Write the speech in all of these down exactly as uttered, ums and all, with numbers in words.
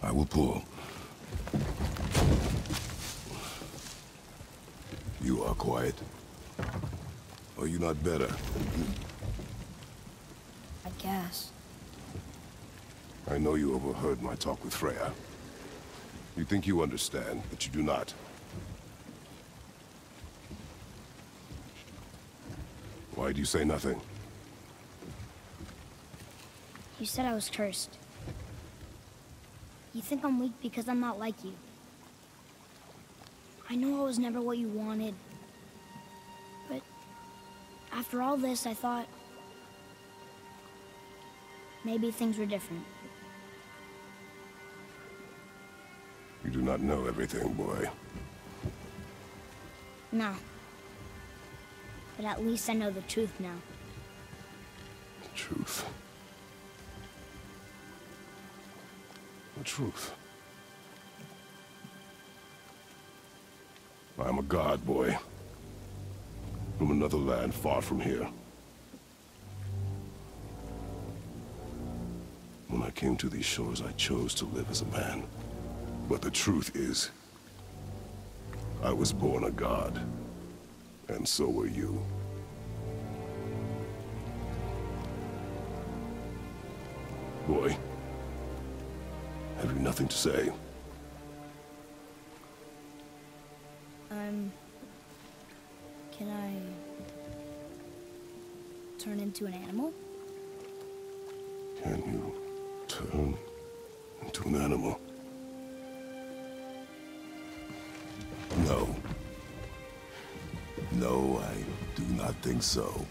I will pull. You are quiet. Are you not better? I guess. I know you overheard my talk with Freya. You think you understand, but you do not. Why do you say nothing? You said I was cursed. You think I'm weak because I'm not like you. I know I was never what you wanted. But after all this, I thought maybe things were different. You do not know everything, boy. No. But at least I know the truth now. The truth. The truth. I am a god, boy. From another land far from here. When I came to these shores, I chose to live as a man. But the truth is, I was born a god. And so were you. Boy, have you nothing to say? Um... Can I... turn into an animal? Can you turn into an animal? No. No, I do not think so.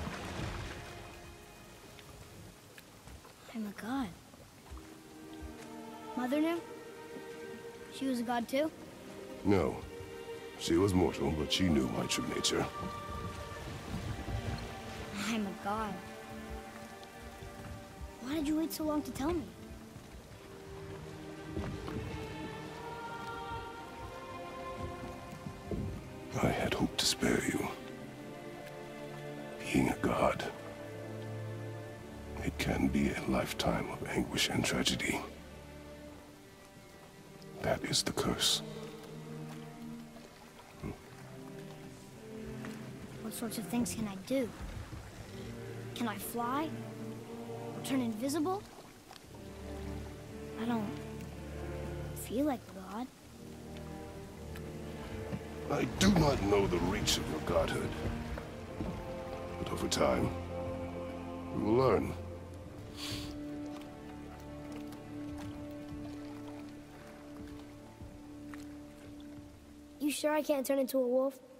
I'm a god. Mother knew? She was a god too? No. She was mortal, but she knew my true nature. I'm a god. Why did you wait so long to tell me? I had hoped to spare you. Being a god, it can be a lifetime of anguish and tragedy. That is the curse. What sorts of things can I do? Can I fly? Or turn invisible? I don't feel like a god. I do not know the reach of your godhood. But over time, we will learn. You sure I can't turn into a wolf?